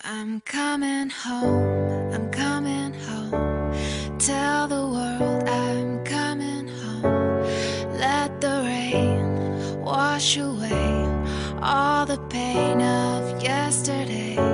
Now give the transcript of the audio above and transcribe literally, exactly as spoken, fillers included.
I'm coming home, I'm coming home. Tell the world I'm coming home. Let the rain wash away all the pain of yesterday.